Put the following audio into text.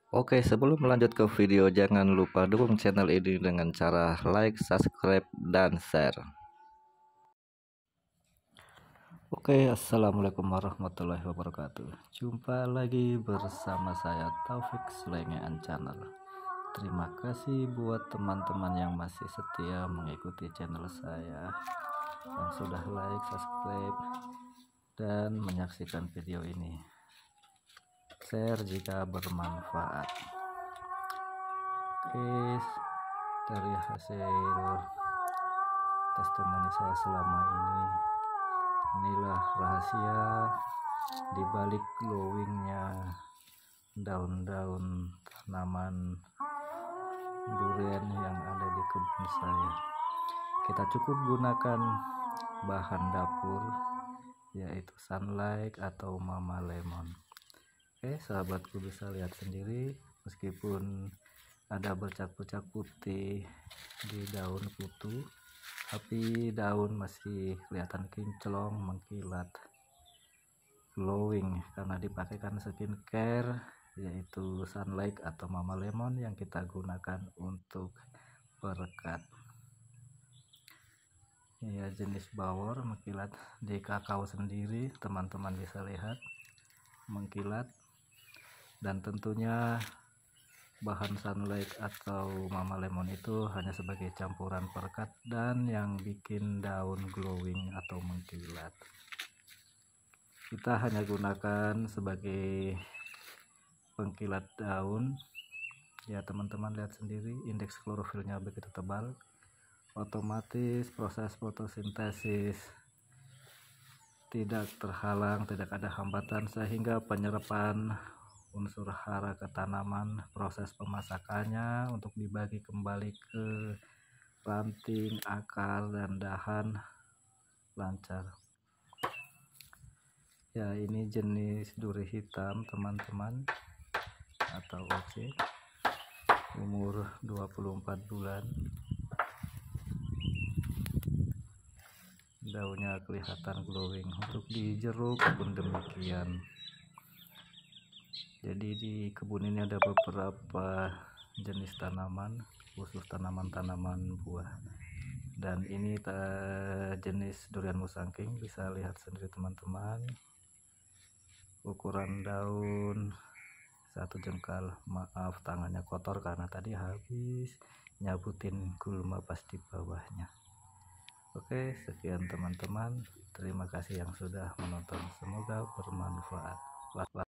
Oke, sebelum melanjut ke video, jangan lupa dukung channel ini dengan cara like, subscribe, dan share. Oke, assalamualaikum warahmatullahi wabarakatuh. Jumpa lagi bersama saya Taufik Sulengean Channel. Terima kasih buat teman-teman yang masih setia mengikuti channel saya, yang sudah like, subscribe, dan menyaksikan video ini. Share jika bermanfaat. Oke, dari hasil testimoni saya selama ini, inilah rahasia dibalik glowingnya daun-daun tanaman durian yang ada di kebun saya. Kita cukup gunakan bahan dapur, yaitu Sunlight atau Mama Lemon. Oke, sahabatku bisa lihat sendiri, meskipun ada bercak-bercak putih di daun kutu, tapi daun masih kelihatan kinclong, mengkilat, glowing karena dipakaikan skincare, yaitu Sunlight atau Mama Lemon yang kita gunakan untuk perekat. Ya, jenis bawor mengkilat di kakao sendiri, teman-teman bisa lihat mengkilat. Dan tentunya bahan Sunlight atau Mama Lemon itu hanya sebagai campuran perekat dan yang bikin daun glowing atau mengkilat. Kita hanya gunakan sebagai pengkilat daun. Ya, teman-teman lihat sendiri, indeks klorofilnya begitu tebal, otomatis proses fotosintesis tidak terhalang, tidak ada hambatan, sehingga penyerapan unsur hara ke tanaman, proses pemasakannya untuk dibagi kembali ke ranting, akar, dan dahan lancar. Ya, ini jenis duri hitam teman-teman, atau OC, umur 24 bulan. Daunnya kelihatan glowing. Untuk di jeruk pun demikian. Jadi di kebun ini ada beberapa jenis tanaman, khusus tanaman-tanaman buah. Dan ini jenis durian musangking, bisa lihat sendiri teman-teman. Ukuran daun 1 jengkal. Maaf tangannya kotor karena tadi habis nyabutin gulma pas di bawahnya. Oke, sekian teman-teman. Terima kasih yang sudah menonton. Semoga bermanfaat.